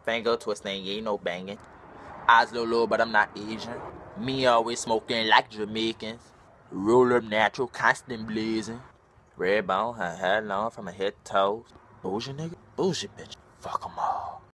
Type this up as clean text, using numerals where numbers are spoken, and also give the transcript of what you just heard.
Finger twisting, yeah, no banging. Eyes low, but I'm not Asian. Me always smoking like Jamaicans. Roll up natural, constant blazing. Red bone, her hair long from her head to toes. Bougie nigga, bougie bitch. Fuck 'em all.